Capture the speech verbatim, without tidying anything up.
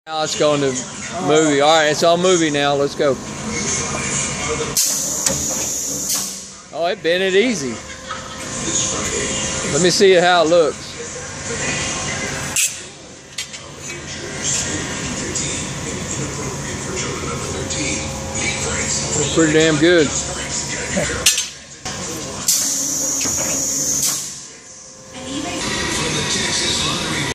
Now let's go into movie. All right, it's all movie now. Let's go. Oh, it bent it easy. Let me see how it looks. Pretty damn good.